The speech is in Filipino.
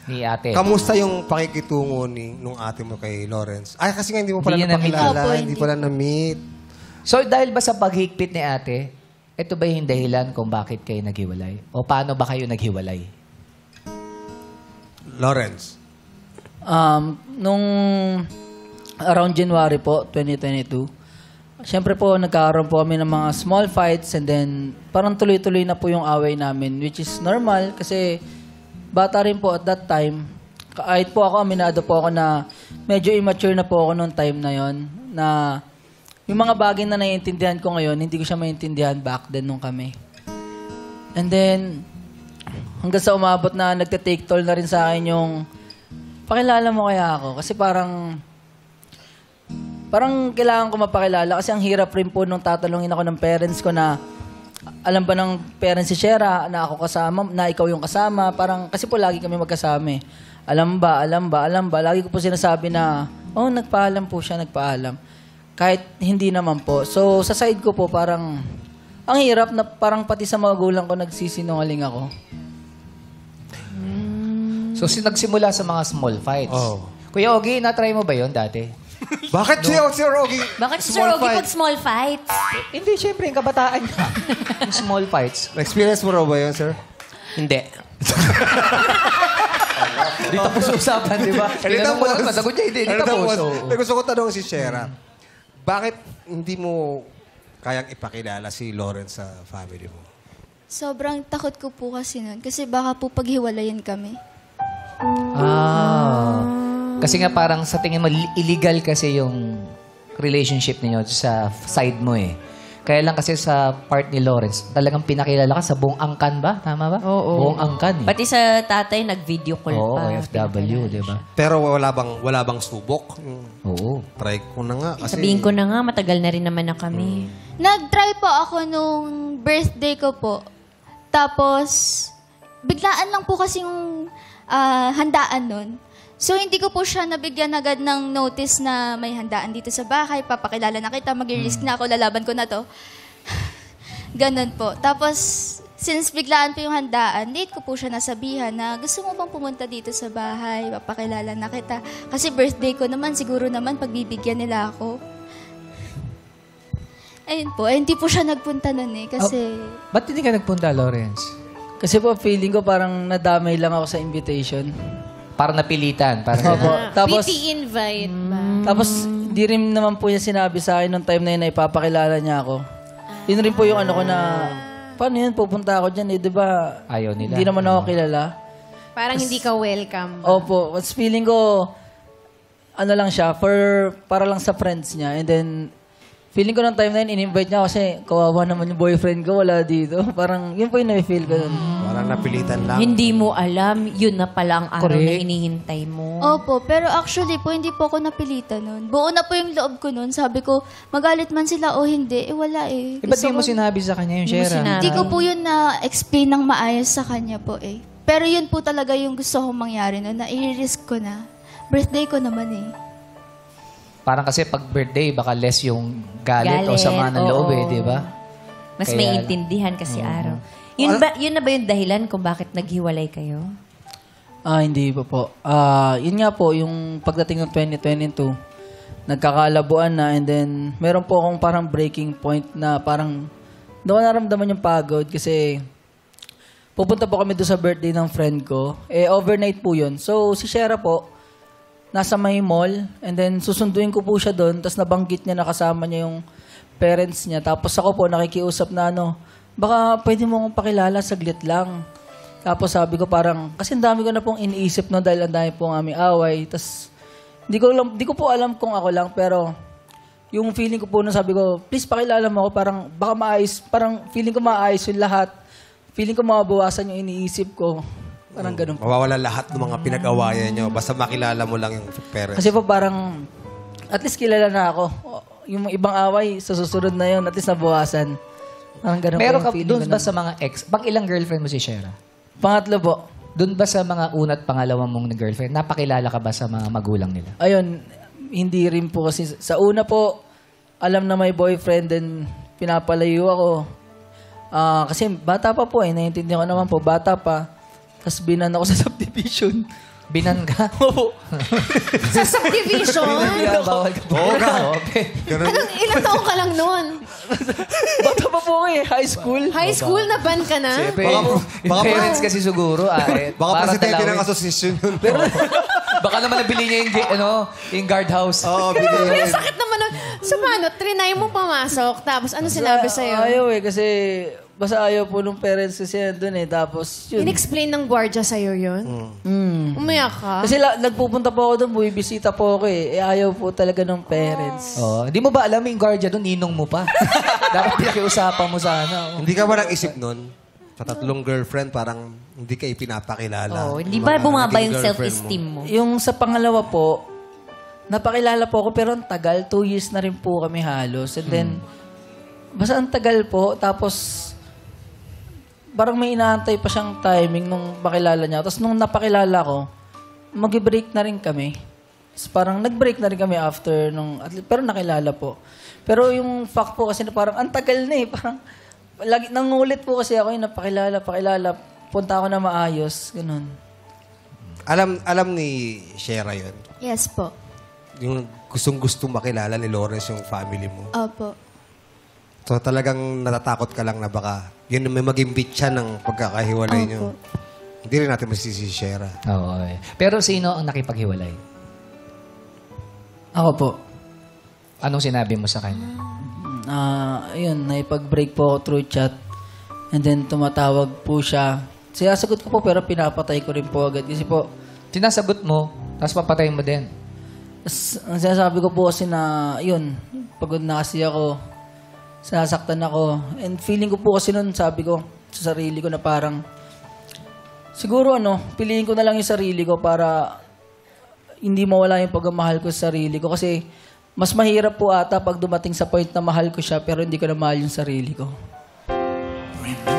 Ni ate. Kamusta yung pakikitungo nung ate mo kay Lawrence? Ay, kasi nga hindi mo pala Hindi niya napakilala, na-meet. hindi pala na-meet. So, dahil ba sa paghigpit ni ate, ito ba yung dahilan kung bakit kayo naghiwalay? O paano ba kayo naghiwalay? Lawrence. Nung around January po, 2022, siyempre po, nagkaroon po kami ng mga small fights and then parang tuloy-tuloy na po yung away namin, which is normal kasi bata rin po at that time. Kahit po ako, aminado po ako na medyo immature na po ako nung time na yon na yung mga bagay na naiintindihan ko ngayon, hindi ko siya maintindihan back then nung kami. And then, hanggang sa umabot na nagte-take toll na rin sa akin yung pakilala mo kaya ako. Kasi parang kailangan ko mapakilala kasi ang hirap rin po nung tatanungin ako ng parents ko na alam ba ng parents si Shera na ako kasama, na ikaw yung kasama. Parang, kasi po lagi kami magkasama eh. Alam ba? Lagi ko po sinasabi na, oh, nagpaalam po siya, nagpaalam. Kahit hindi naman po. So, sa side ko po, parang, ang hirap na parang pati sa mga gulang ko nagsisinungaling ako. So, nagsimula sa mga small fights. Oh. Kuya Ogie, na-try mo ba yon dati? Bakit si Rogie? Bakit si Sir Ogie pag small fights? Hindi, syempre, yung kabataan niya. Yung small fights. Na-experience mo raw ba yun, sir? Hindi. Hindi tapos usapan, di ba? Tinanong mo lang, masagot niya, hindi tapos. Gusto ko tanong si Shera, bakit hindi mo kayang ipakilala si Lawrence sa family mo? Sobrang takot ko po kasi nun. Kasi baka po paghiwalayan kami. Kasi nga parang sa tingin mo, illegal kasi yung relationship ninyo sa side mo eh. Kaya lang kasi sa part ni Lawrence, talagang pinakilala ka sa buong angkan ba? Tama ba? Oo. Buong angkan eh. Pati sa tatay, nag-video call Oo, pa. OFW, di ba? Pero wala bang subok? Oo. Try ko na nga. Kasi Sabihin ko na nga, matagal na rin naman na kami. Nag-try po ako nung birthday ko po. Tapos, biglaan lang po kasing handaan nun. So, hindi ko po siya nabigyan agad ng notice na may handaan dito sa bahay, papakilala na kita, mag-risk na ako, lalaban ko na to. Ganon po. Tapos, since biglaan po yung handaan, late ko po siya nasabihan na gusto mo bang pumunta dito sa bahay, papakilala na kita. Kasi birthday ko naman, siguro naman pagbibigyan nila ako. Ayun po, hindi po siya nagpunta nun eh, kasi... Ba't hindi ka nagpunta, Lawrence? Kasi po, feeling ko parang nadamay lang ako sa invitation. Parang napilitan. Parang Opo. Tapos, PT invite ba? tapos, di rin naman po niya sinabi sa akin nung time na yun na ipapakilala niya ako. Yun rin po yung ano ko na, paano yun, pupunta ako dyan eh, di ba? Ayaw nila. Hindi naman ako kilala. Parang hindi ka welcome. Opo. Mas feeling ko, ano lang siya, para lang sa friends niya. And then, feeling ko ng time na yun, in-invite niya kasi kawawa naman yung boyfriend ko, wala dito. Parang, yun po yung na-feel ko nun. parang napilitan lang. Hindi mo alam, yun na pala ang araw na Correct. hinihintay mo. Opo, pero actually po, hindi po ako napilitan nun. Buo na po yung loob ko nun. Sabi ko, magalit man sila o hindi, wala eh. Ba't di mo sinabi sa kanya yung Hindi mo Shera? sinabi. Hindi ko po yun na-explain ng maayos sa kanya po eh. Pero yun po talaga yung gusto kong mangyari nun, na i-risk ko na. Birthday ko naman eh. Parang kasi pag birthday, baka less yung galit o sama ng loob eh, di ba? Mas Kaya- may intindihan kasi araw. Yun na ba yung dahilan kung bakit naghiwalay kayo? Hindi po. Yun nga po, yung pagdating ng 2022, nagkakalabuan na and then meron po akong parang breaking point na parang doon ko naramdaman yung pagod kasi pupunta po kami doon sa birthday ng friend ko. Overnight po yun. So, si Shera po, nasa may mall and then susunduin ko po siya doon tapos nabanggit niya na kasama niya yung parents niya. Tapos ako po nakikiusap na baka pwede mo akong pakilala saglit lang. Tapos sabi ko parang, kasi ang dami ko na pong iniisip no dahil ang dami pong aming away. Tapos, di ko po alam kung ako lang, pero yung feeling ko po na sabi ko, please pakilala mo ako, parang baka maayos, parang feeling ko maayos yung lahat. Feeling ko mabawasan yung iniisip ko. Parang ganun po. Mawawala lahat ng mga pinag-awayan nyo. Basta makilala mo lang yung parents. Kasi po parang, at least kilala na ako. Yung ibang away, sa susunod na yun, at least nabawasan. Parang ganun Meron po ka, yung feeling doon ko ba nun. sa mga ex, pang ilang girlfriend mo si Shera? Pangatlo po. Doon ba sa mga una at pangalawa mong girlfriend, napakilala ka ba sa mga magulang nila? Ayun, hindi rin po kasi. Sa una po, alam na may boyfriend, then pinapalayo ako. Kasi bata pa po naiintindihan ko naman po, bata pa. Tapos binan ako sa subdivision. Binan ka? Sa subdivision? Kaya bawal ka po. Oo ka. Okay. Ganun. Ilang taong ka lang nun? Bata pa po ako high school. High school na ban ka na? Siyempre, Baka- yung baka- parents kasi siguro, Baka para presidente ng talawin. asosasyon yun. Baka naman nabili niya yung guardhouse. Oo, Pero binigyan. sakit naman nun. So paano, trinay mo pumasok, tapos ano sinabi sa'yo? Ayaw kasi basta ayaw po nung parents kasi doon Tapos yun. In-explain ng gwardiya sa'yo yun? Umiyak ka? Kasi nagpupunta po ako doon, bumibisita po ako ayaw po talaga ng parents. Oh, di mo ba alam yung guardia doon, ninong mo pa? Dapat pinakiusapan mo sana. Hindi ka ba nag-isip nun? Sa 3 girlfriend, parang hindi ka ipinapakilala. Oh, hindi Yung ba mga bumaba naging yung girlfriend self-esteem mo? Yung sa pangalawa po, napakilala po ako pero ang tagal. 2 years na rin po kami halos. And then, basta ang tagal po. Tapos, parang may inaantay pa siyang timing nung makilala niya. Tapos nung napakilala ko, mag-break na rin kami. Tapos parang nag-break na rin kami after nung, pero nakilala po. Pero yung fact po kasi na parang ang tagal na parang, lagi, nangulit po kasi ako yung pakilala. Punta ako na maayos, ganun. Alam ni Shera yun. Yes po. Yung gustong-gusto makilala ni Lawrence yung family mo. Opo. So talagang natatakot ka lang na baka yun may maging bitya ng pagkakahiwalay niyo. Hindi rin natin masisi si Shera. Oo. Okay. Pero sino ang nakipaghiwalay? Ako po. Anong sinabi mo sa kanya? Ayun, naipag-break po ako through chat. And then tumatawag po siya. Sinasagot ko po pero pinapatay ko rin po agad. Kasi po, Sinasagot mo, tapos papatayin mo din. ang sinasabi ko po kasi na, yun, pagod na kasi ako. Sinasaktan ako. And feeling ko po kasi nun, sabi ko sa sarili ko na parang, siguro piliin ko na lang yung sarili ko para hindi mawala yung pagmamahal ko sa sarili ko. Kasi mas mahirap po ata pag dumating sa point na mahal ko siya pero hindi ko na mahal yung sarili ko.